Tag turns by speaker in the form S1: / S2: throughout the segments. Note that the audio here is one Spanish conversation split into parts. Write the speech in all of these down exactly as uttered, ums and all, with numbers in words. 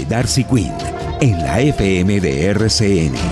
S1: de Darcy Quinn en la F M de R C N.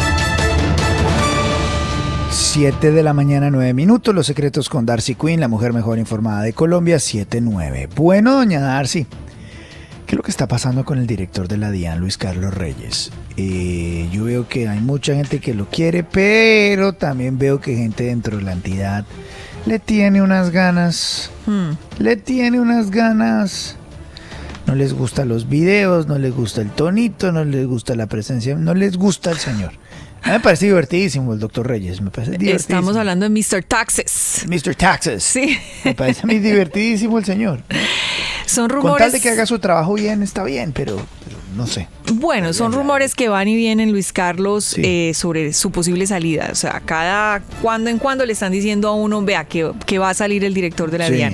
S2: siete de la mañana, nueve minutos. Los secretos con Darcy Quinn, la mujer mejor informada de Colombia, siete nueve. Bueno, doña Darcy, ¿qué es lo que está pasando con el director de la DIAN, Luis Carlos Reyes? Eh, yo veo que hay mucha gente que lo quiere, pero también veo que gente dentro de la entidad le tiene unas ganas, hmm. le tiene unas ganas. No les gustan los videos, no les gusta el tonito, no les gusta la presencia, no les gusta el señor. A mí me parece divertidísimo el doctor Reyes, me parece divertidísimo.
S3: Estamos hablando de mister Taxes.
S2: mister Taxes.
S3: Sí.
S2: Me parece a mí divertidísimo el señor.
S3: Son rumores.
S2: Con tal de que haga su trabajo bien, está bien, pero, pero no sé.
S3: Bueno, son rumores que van y vienen, Luis Carlos,
S2: sí.
S3: eh, sobre su posible salida. O sea, cada cuando en cuando le están diciendo a uno, vea, que, que va a salir el director de la
S2: sí.
S3: DIAN.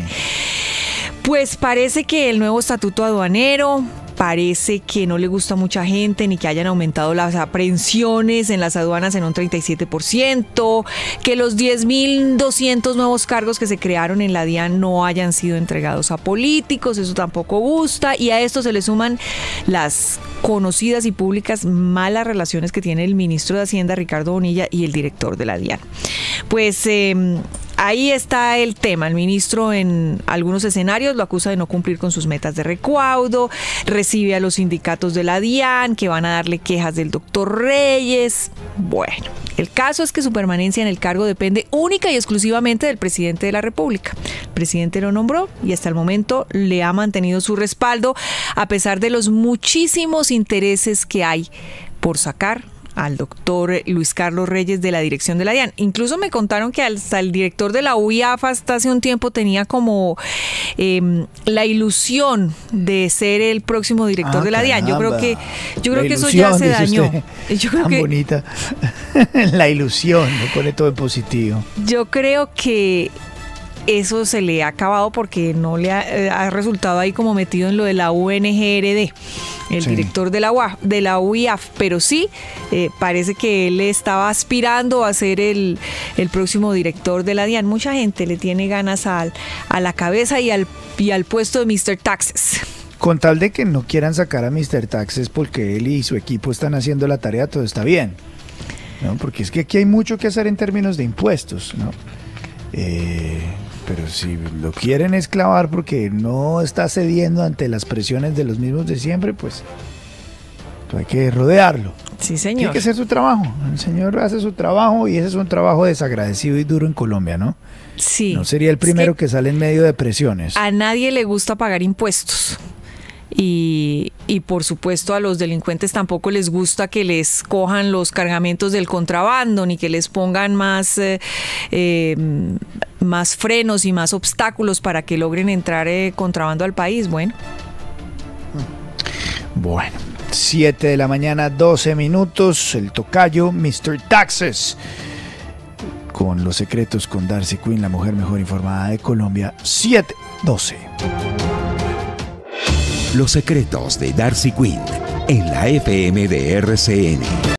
S3: Pues parece que el nuevo estatuto aduanero, parece que no le gusta a mucha gente, ni que hayan aumentado las aprehensiones en las aduanas en un treinta y siete por ciento, que los diez mil doscientos nuevos cargos que se crearon en la DIAN no hayan sido entregados a políticos, eso tampoco gusta, y a esto se le suman las conocidas y públicas malas relaciones que tiene el ministro de Hacienda, Ricardo Bonilla, y el director de la DIAN. Pues eh, ahí está el tema. El ministro en algunos escenarios lo acusa de no cumplir con sus metas de recaudo, recibe a los sindicatos de la DIAN que van a darle quejas del doctor Reyes. Bueno, el caso es que su permanencia en el cargo depende única y exclusivamente del presidente de la República. El presidente lo nombró y hasta el momento le ha mantenido su respaldo a pesar de los muchísimos intereses que hay por sacar al doctor Luis Carlos Reyes de la dirección de la DIAN. Incluso me contaron que hasta el director de la U I A F hasta hace un tiempo tenía como eh, la ilusión de ser el próximo director
S2: ah,
S3: de la DIAN. Yo creo que yo creo
S2: la
S3: que eso
S2: ilusión,
S3: ya se dañó.
S2: Usted,
S3: yo creo
S2: tan
S3: que
S2: bonita. La ilusión, lo pone todo en positivo.
S3: Yo creo que eso se le ha acabado porque no le ha, eh, ha resultado ahí como metido en lo de la U N G R D, el sí. director de la, U A F, de la U I A F, pero sí, eh, parece que él estaba aspirando a ser el, el próximo director de la DIAN. Mucha gente le tiene ganas al, a la cabeza y al, y al puesto de mister Taxes.
S2: Con tal de que no quieran sacar a mister Taxes porque él y su equipo están haciendo la tarea, todo está bien, ¿no? Porque es que aquí hay mucho que hacer en términos de impuestos, ¿no? Eh... Pero si lo quieren esclavar porque no está cediendo ante las presiones de los mismos de siempre, pues, pues hay que rodearlo.
S3: Sí, señor.
S2: Tiene que hacer su trabajo. El señor hace su trabajo y ese es un trabajo desagradecido y duro en Colombia, ¿no?
S3: Sí.
S2: No sería el primero es que, que sale en medio de presiones.
S3: A nadie le gusta pagar impuestos. Y, y por supuesto a los delincuentes tampoco les gusta que les cojan los cargamentos del contrabando ni que les pongan más, eh, eh, más frenos y más obstáculos para que logren entrar eh, contrabando al país. Bueno.
S2: Bueno, siete de la mañana, doce minutos, el tocayo mister Taxes. Con los secretos con Darcy Quinn, la mujer mejor informada de Colombia, siete doce.
S1: Los secretos de Darcy Quinn en la F M de R C N.